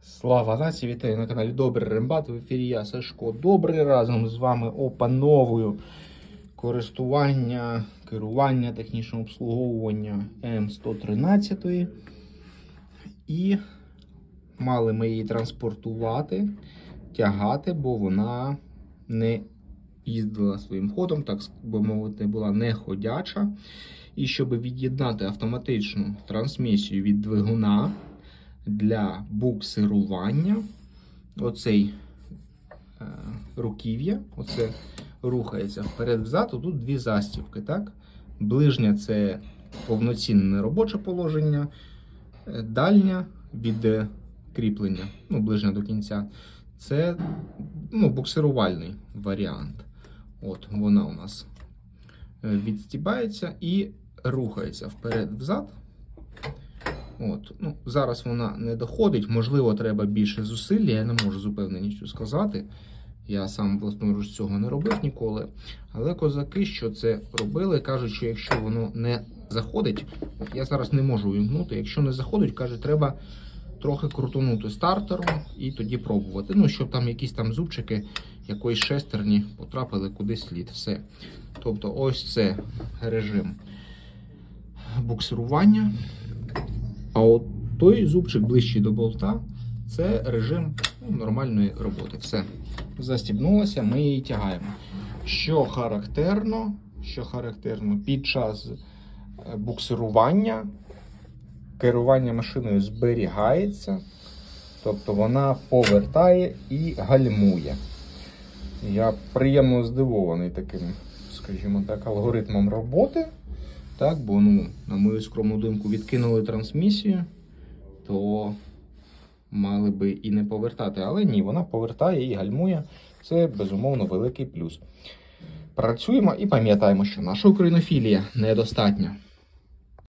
Слава нації, вітаю на каналі Добрий Рембат. В ефірі я, Сашко Добрий. Разом з вами опановую користування, керування, технічне обслуговування М113. І мали ми її транспортувати, тягати, бо вона не їздила своїм ходом, так би мовити, була не ходяча. І щоб від'єднати автоматичну трансмісію від двигуна для буксирування, оцей руків'я, оце рухається вперед-взад, тут дві застібки, так? Ближня – це повноцінне робоче положення, дальня від кріплення, ближня до кінця, це буксирувальний варіант. От, вона у нас відстібається і рухається вперед-взад. От, зараз вона не доходить, можливо, треба більше зусиль, я не можу з упевненістю сказати. Я сам власноруч цього не робив ніколи. Але козаки, що це робили, кажуть, що якщо воно не заходить, я зараз не можу увімкнути, якщо не заходить, каже, треба трохи крутонути стартером і тоді пробувати. Щоб там якісь там зубчики якоїсь шестерні потрапили куди слід. Все. Тобто ось це режим буксирування. А от той зубчик ближчий до болта – це режим нормальної роботи. Все. Застібнулося, ми її тягаємо. Що характерно, під час буксирування керування машиною зберігається, тобто вона повертає і гальмує. Я приємно здивований таким, скажімо так, алгоритмом роботи. Так, бо, на мою скромну думку, відкинули трансмісію, то мали би і не повертати. Але ні, вона повертає і гальмує. Це, безумовно, великий плюс. Працюємо і пам'ятаємо, що наша українофілія недостатня.